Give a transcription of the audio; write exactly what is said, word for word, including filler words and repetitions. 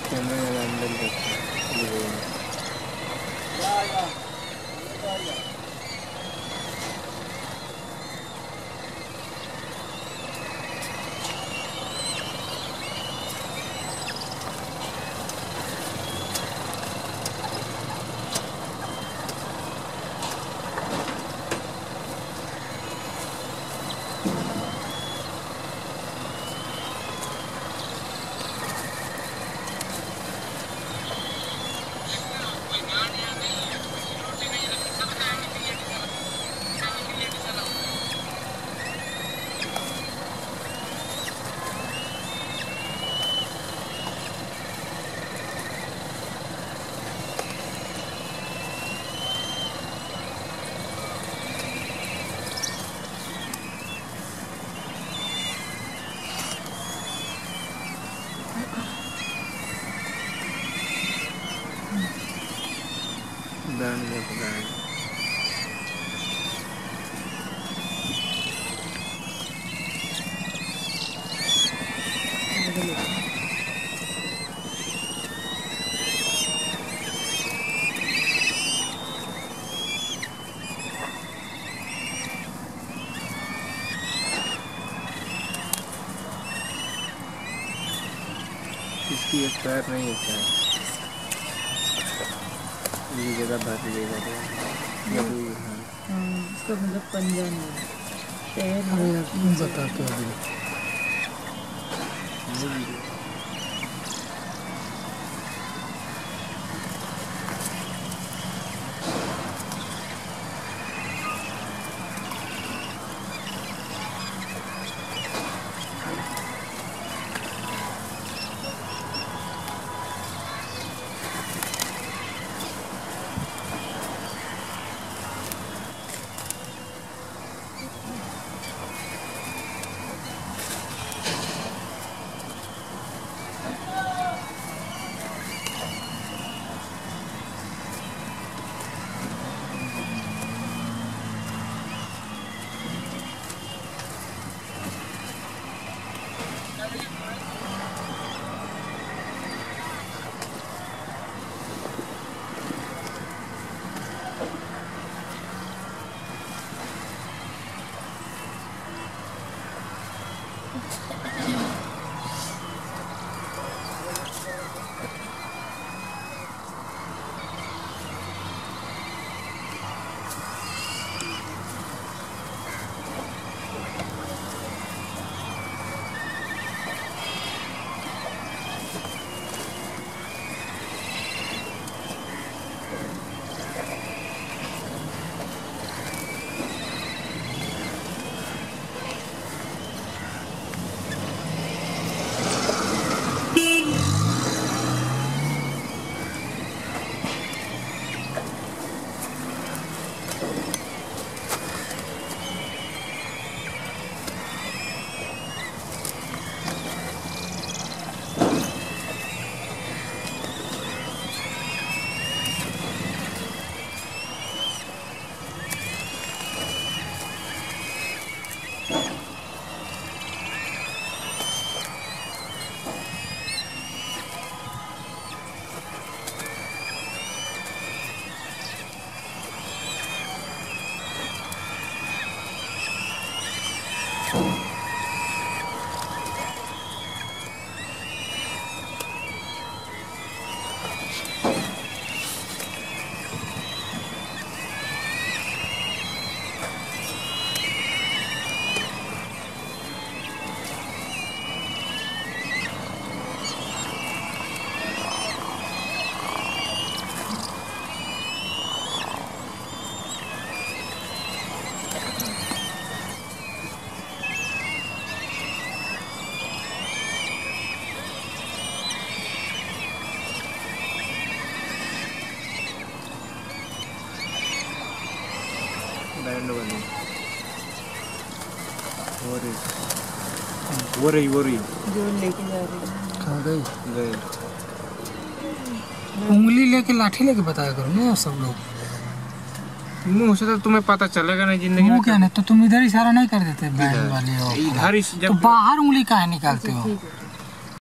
इसकी एक्सपायर नहीं होता है, ये जगह भर लेगा तो इसका मतलब पंजा नहीं है, शहर बता के अभी बैंड बनी हो रही वो रही वो रही जो लेके जा रही है। कहाँ गई गई उंगली लेके लाठी लेके बताया करो ना सब लोग। मुँह से तो तुम्हें पता चलेगा नहीं जिंदगी में। क्या नहीं तो तुम इधर इशारा नहीं कर देते बैंड वाले हो इधर तो बाहर उंगली काहे निकालते हो।